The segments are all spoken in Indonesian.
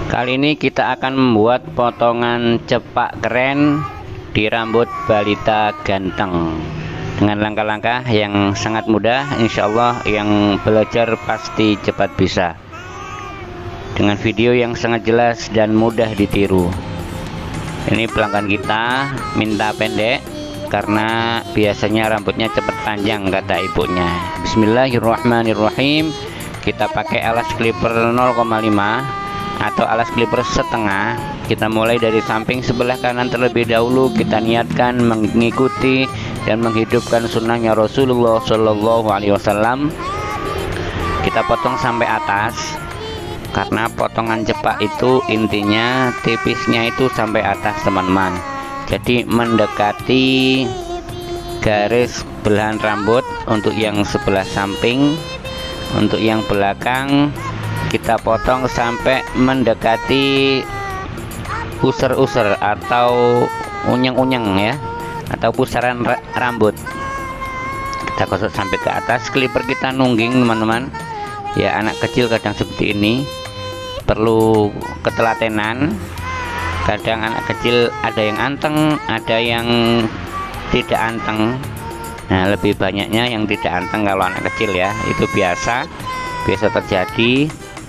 Kali ini kita akan membuat potongan cepak keren di rambut balita ganteng dengan langkah-langkah yang sangat mudah. Insya Allah yang belajar pasti cepat bisa, dengan video yang sangat jelas dan mudah ditiru. Ini pelanggan kita minta pendek karena biasanya rambutnya cepat panjang, kata ibunya. Bismillahirrahmanirrahim. Kita pakai alas clipper 0,5 atau alas clipper setengah. Kita mulai dari samping sebelah kanan terlebih dahulu. Kita niatkan mengikuti dan menghidupkan sunnahnya Rasulullah Shallallahu Alaihi Wasallam. Kita potong sampai atas, karena potongan cepak itu intinya tipisnya itu sampai atas, teman-teman. Jadi mendekati garis belahan rambut untuk yang sebelah samping. Untuk yang belakang kita potong sampai mendekati user-user atau unyeng-unyeng ya, atau pusaran rambut. Kita gosok sampai ke atas. Clipper kita nungging, teman-teman. Ya, anak kecil kadang seperti ini perlu ketelatenan. Kadang anak kecil ada yang anteng, ada yang tidak anteng. Nah, lebih banyaknya yang tidak anteng kalau anak kecil ya. Itu biasa terjadi.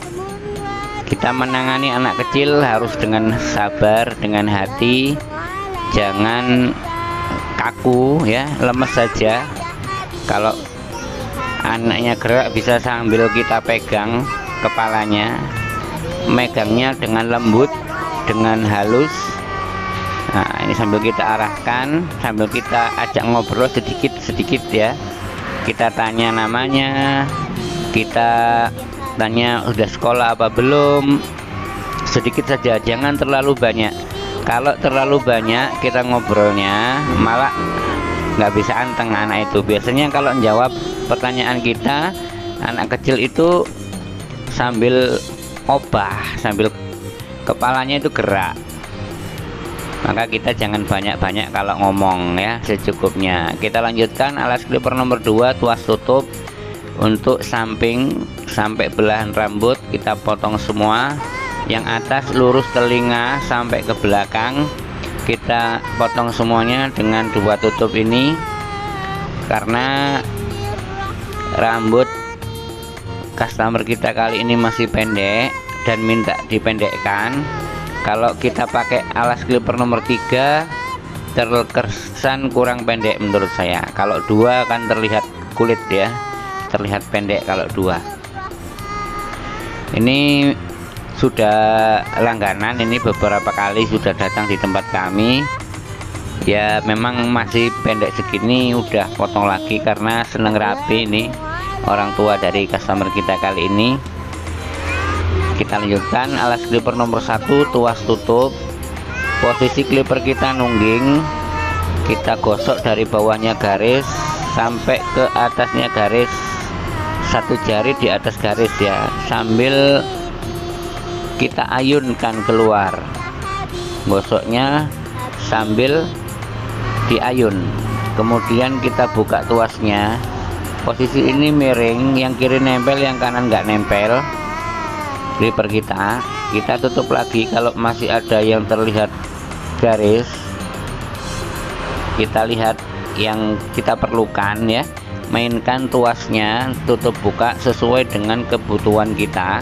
Kita menangani anak kecil harus dengan sabar, dengan hati, jangan kaku ya, lemes saja. Kalau anaknya gerak bisa sambil kita pegang kepalanya, megangnya dengan lembut, dengan halus. Nah, ini sambil kita arahkan, sambil kita ajak ngobrol sedikit-sedikit ya. Kita tanya namanya, kita tanya udah sekolah apa belum, sedikit saja, jangan terlalu banyak. Kalau terlalu banyak kita ngobrolnya malah nggak bisa anteng anak itu. Biasanya kalau menjawab pertanyaan kita, anak kecil itu sambil obah, sambil kepalanya itu gerak. Maka kita jangan banyak-banyak kalau ngomong ya, secukupnya. Kita lanjutkan alas clipper nomor 2, tuas tutup. Untuk samping sampai belahan rambut kita potong semua. Yang atas lurus telinga sampai ke belakang kita potong semuanya dengan dua tutup ini, karena rambut customer kita kali ini masih pendek dan minta dipendekkan. Kalau kita pakai alas clipper nomor 3 terkesan kurang pendek menurut saya. Kalau 2 kan terlihat kulit ya, terlihat pendek kalau 2. Ini sudah langganan, ini beberapa kali sudah datang di tempat kami. Ya memang masih pendek segini, udah potong lagi karena seneng rapi. Ini orang tua dari customer kita kali ini. Kita lanjutkan alas clipper nomor 1, tuas tutup. Posisi clipper kita nungging. Kita gosok dari bawahnya garis sampai ke atasnya garis, 1 jari di atas garis ya, sambil kita ayunkan keluar. Gosoknya sambil diayun. Kemudian kita buka tuasnya. Posisi ini miring, yang kiri nempel, yang kanan nggak nempel. Clipper kita tutup lagi. Kalau masih ada yang terlihat garis, kita lihat yang kita perlukan ya. Mainkan tuasnya, tutup buka sesuai dengan kebutuhan kita.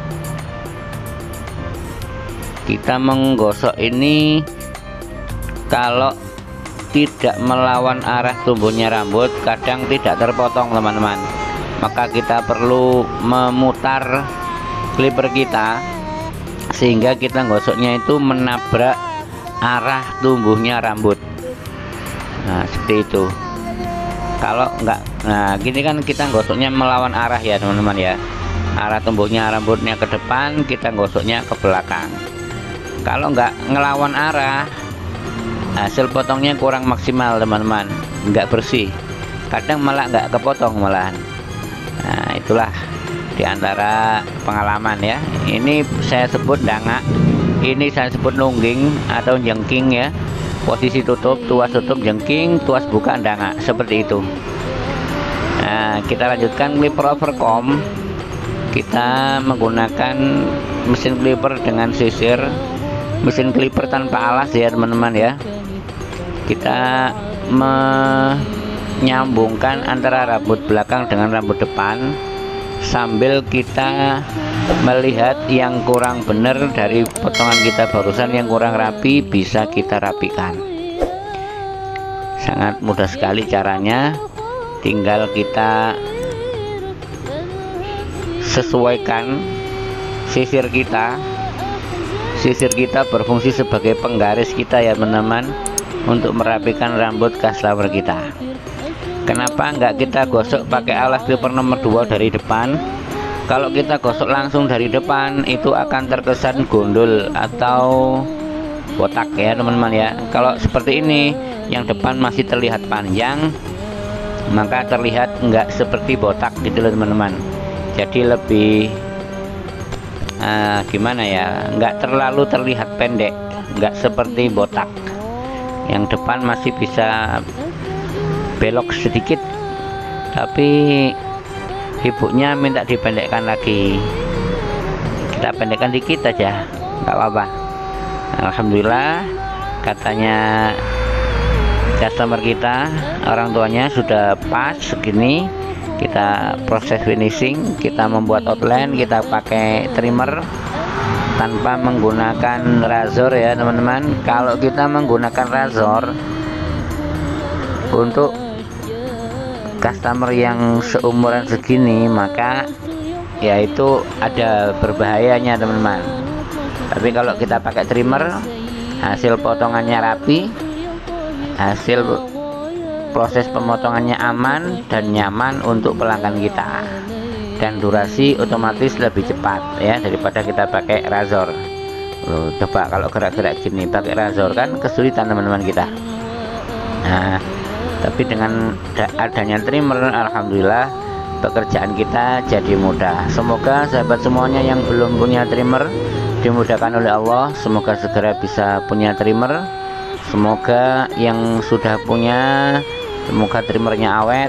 Kita menggosok ini kalau tidak melawan arah tumbuhnya rambut, kadang tidak terpotong, teman-teman. Maka kita perlu memutar clipper kita sehingga kita gosoknya itu menabrak arah tumbuhnya rambut. Nah, seperti itu. Kalau enggak, nah gini kan kita gosoknya melawan arah ya, teman-teman ya. Arah tumbuhnya rambutnya ke depan, kita gosoknya ke belakang. Kalau enggak ngelawan arah, hasil potongnya kurang maksimal, teman-teman. Enggak bersih. Kadang malah enggak kepotong malahan. Nah, itulah diantara pengalaman ya. Ini saya sebut dangak, ini saya sebut nungging atau jengking ya. Posisi tutup, tuas tutup jengking, tuas buka dangak, seperti itu. Nah, kita lanjutkan clipper overcomb. kita menggunakan mesin clipper dengan sisir, mesin clipper tanpa alas ya teman-teman ya. Kita menyambungkan antara rambut belakang dengan rambut depan sambil kita melihat yang kurang benar dari potongan kita barusan, yang kurang rapi bisa kita rapikan. Sangat mudah sekali caranya, tinggal kita sesuaikan sisir kita. Sisir kita berfungsi sebagai penggaris kita ya teman-teman, untuk merapikan rambut customer kita. Kenapa enggak kita gosok pakai alas clipper nomor 2 dari depan? Kalau kita gosok langsung dari depan itu akan terkesan gondol atau botak ya teman-teman ya. Kalau seperti ini, yang depan masih terlihat panjang, maka terlihat enggak seperti botak gitu loh teman-teman. Jadi lebih gimana ya, enggak terlalu terlihat pendek, enggak seperti botak. Yang depan masih bisa belok sedikit, tapi ibunya minta dipendekkan lagi. Kita pendekkan dikit aja, nggak apa-apa. Alhamdulillah, katanya customer kita, orang tuanya sudah pas segini. Kita proses finishing, kita membuat outline, kita pakai trimmer tanpa menggunakan razor ya teman-teman. Kalau kita menggunakan razor untuk customer yang seumuran segini, maka yaitu ada berbahayanya teman-teman. Tapi kalau kita pakai trimmer, hasil potongannya rapi, hasil proses pemotongannya aman dan nyaman untuk pelanggan kita, dan durasi otomatis lebih cepat ya daripada kita pakai razor. Loh, coba kalau gerak-gerak gini pakai razor kan kesulitan teman-teman kita. Nah, tapi dengan adanya trimmer, alhamdulillah pekerjaan kita jadi mudah. Semoga sahabat semuanya yang belum punya trimmer dimudahkan oleh Allah, semoga segera bisa punya trimmer. Semoga yang sudah punya, semoga trimmernya awet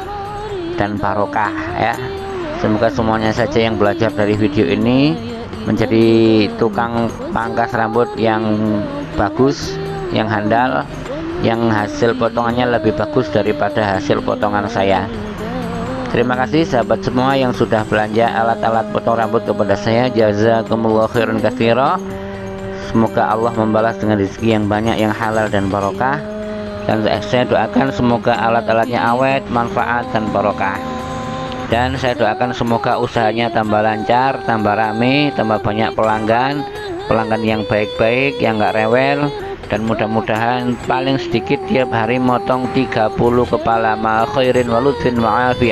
dan barokah ya. Semoga semuanya saja yang belajar dari video ini menjadi tukang pangkas rambut yang bagus, yang handal, yang hasil potongannya lebih bagus daripada hasil potongan saya. Terima kasih sahabat semua yang sudah belanja alat-alat potong rambut kepada saya. Jazakumullah khairan katsira. Semoga Allah membalas dengan rezeki yang banyak, yang halal dan barokah. Dan saya doakan semoga alat-alatnya awet, manfaat dan barokah. Dan saya doakan semoga usahanya tambah lancar, tambah rame, tambah banyak pelanggan, pelanggan yang baik-baik, yang nggak rewel. Dan mudah-mudahan paling sedikit tiap hari motong 30 kepala ma khairin waludin ma'afiyah,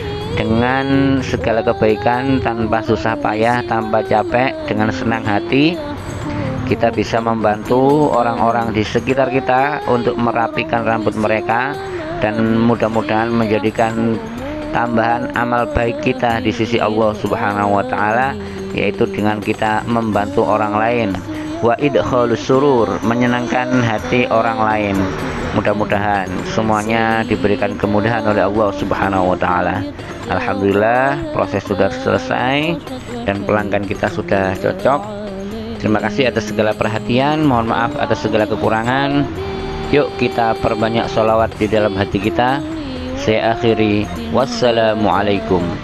dengan segala kebaikan, tanpa susah payah, tanpa capek, dengan senang hati. Kita bisa membantu orang-orang di sekitar kita untuk merapikan rambut mereka, dan mudah-mudahan menjadikan tambahan amal baik kita di sisi Allah Subhanahu wa Ta'ala, yaitu dengan kita membantu orang lain. Wa idkhalus surur, menyenangkan hati orang lain. Mudah-mudahan semuanya diberikan kemudahan oleh Allah Subhanahu wa Ta'ala. Alhamdulillah, proses sudah selesai dan pelanggan kita sudah cocok. Terima kasih atas segala perhatian, mohon maaf atas segala kekurangan. Yuk kita perbanyak sholawat di dalam hati kita. Saya akhiri, wassalamualaikum.